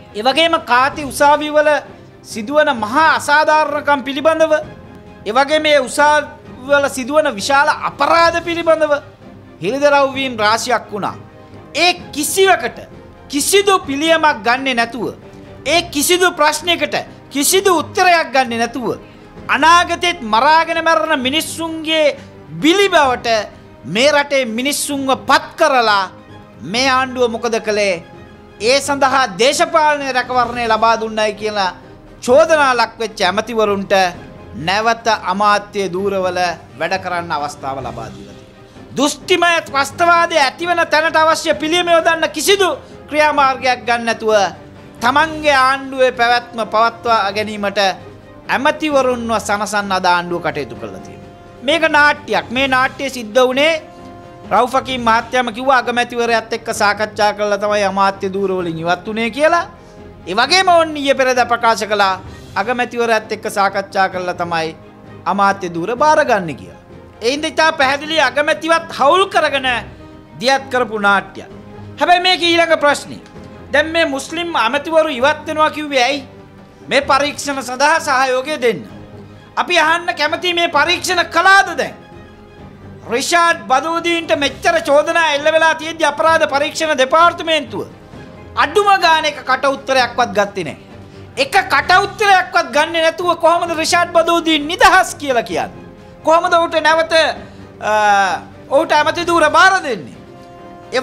ඒ වගේම කාති උසාවිවල සිදුවන මහා අසාධාරණකම් පිළිබඳව, ඒ වගේම මේ උසාවිවල සිදුවන විශාල අපරාධ පිළිබඳව හිලිදරව් වීම රාශියක් වුණා. ඒ කිසිවකට කිසිදු පිළියමක් ගන්නෙ නැතුව, ඒ කිසිදු ප්‍රශ්නයකට කිසිදු උත්තරයක් ගන්නෙ නැතුව අනාගතෙත් මරාගෙන මරන මිනිස්සුන්ගේ බිලි බවට මේ රටේ මිනිස්සුන්ව පත් කරලා මේ ආණ්ඩුව මොකද කළේ? ඒ සඳහා දේශපාලන රැකවරණය ලබා දුන්නයි කියලා චෝදනා ලක් වෙච්ච ඇමතිවරුන්ට නැවත අමාත්‍ය ධූරවල වැඩ කරන්න අවස්ථාව ලබා දීලා තියෙනවා. දුස්තිමය ත්‍රස්තවාදයේ ඇතිවන තැනට අවශ්‍ය පිළියම යොදන්න කිසිදු ක්‍රියාමාර්ගයක් ගන්න නැතුව තමන්ගේ ආණ්ඩුවේ පැවැත්ම පවත්වා ගැනීමට ඇමතිවරුන්ව සනසන්න අද ආණ්ඩුව කටයුතු කළා තියෙනවා. මේක නාට්‍යයක්. මේ නාට්‍යය සිද්ධ වුණේ රවුෆ් හකීම් මහත්තයාම කිව්වා අගමැතිවරයාත් එක්ක සාකච්ඡා කළා තමයි අමාත්‍ය ධූර වලින් ඉවත් උනේ කියලා. ඒ වගේම ඕන් ඊයේ පෙරේදා ප්‍රකාශ කළා අගමැතිවරයාත් එක්ක සාකච්ඡා කළා තමයි අමාත්‍ය ධූර බාරගන්නේ කියලා. ඒ හින්දා ඉතා පැහැදිලි අගමැතිවත් හවුල් කරගෙන දියත් කරපු නාට්‍යයක්. හැබැයි මේක ඊළඟ ප්‍රශ්නේ. දැන් මේ මුස්ලිම් ඇමතිවරු ඉවත් වෙනවා කිව්වේ ඇයි? මේ පරීක්ෂණ සඳහා සහයෝගය දෙන්න. අපි අහන්න කැමති මේ පරීක්ෂණ කළාද දැන්? රිෂාඩ් බදූදීන්ට මෙච්චර චෝදනා එල්ල වෙලා තියෙද්දි අපරාධ පරීක්ෂණ දෙපාර්තමේන්තුව අඩුම ගානේ කට උත්තරයක්වත් ගත්තේ නැහැ. එක කට උත්තරයක්වත් ගන්නේ නැතුව කොහොමද රිෂාඩ් බදූදීන් නිදහස් කියලා කියන්නේ? කොහොමද ඌට නැවත ඌට ඇමති ධූර බාර දෙන්නේ? ඒ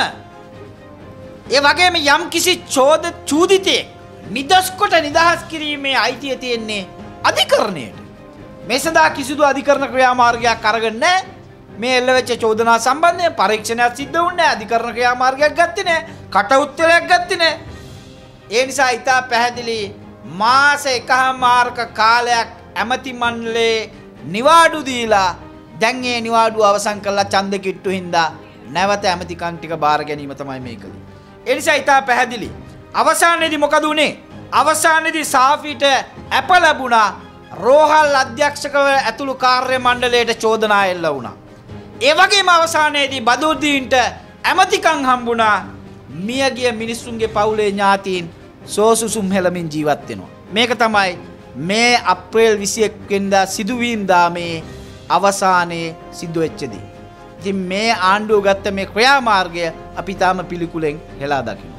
වගේම යම් කිසි චූදිතයෙක් නිදස් කොට නිදහස් කිරීමේ අයිතිය තියෙන්නේ අධිකරණයට. මේ සඳහා කිසිදු අධිකරණ ක්‍රියාමාර්ගයක් අරගෙන නැහැ. මේ එල්ලවෙච්ච චෝදනා සම්බන්ධයෙන් පරීක්ෂණයක් සිද්ධ වුණේ නැහැ. අධිකරණ ක්‍රියාමාර්ගයක් ගත්තේ නැහැ. කට උත්තරයක් ගත්තේ නැහැ. ඒ නිසා ඉතා පැහැදිලි මාස 1මාර්ක කාලයක් ඇමති මණ්ඩලයේ නිවාඩු දීලා දැන් ඒ නිවාඩුව අවසන් කරලා ඡන්ද කිට්ටු හින්දා නැවත ඇමතිකම් ටික බාර ගැනීම තමයි මේ කළේ. ඒ නිසා ඉතා පැහැදිලි අවසානයේදී මොකද උනේ? අවසානයේදී සාෆිට අප ලැබුණා. රෝහල් අධ්‍යක්ෂකව ඇතුළු කාර්ය මණ්ඩලයට චෝදනා එල්ල වුණා. ඒ වගේම අවසානයේදී බදූදීන්ට ඇමතිකම් හම්බුණා. මියගිය මිනිස්සුන්ගේ පවුලේ ඥාතීන් සෝසුසුම් හෙළමින් ජීවත් වෙනවා. මේක තමයි මේ අප්‍රේල් 21 වෙනිදා සිදුවීම් දාමේ අවසානයේ සිදු වෙච්ච දේ. ඉතින් මේ ආණ්ඩුව ගත්ත මේ ක්‍රියාමාර්ගය අපි තාම පිළිකුලෙන් හෙලා දකිනවා.